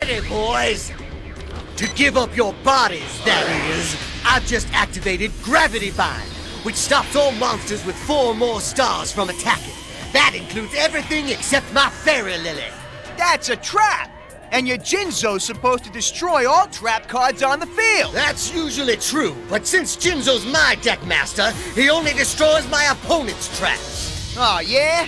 Hey, boys! To give up your bodies, that is, I've just activated Gravity Bind, which stops all monsters with 4 more stars from attacking. That includes everything except my Fairy Lily. That's a trap! And your Jinzo's supposed to destroy all trap cards on the field! That's usually true, but since Jinzo's my deck master, he only destroys my opponent's traps. Oh, yeah?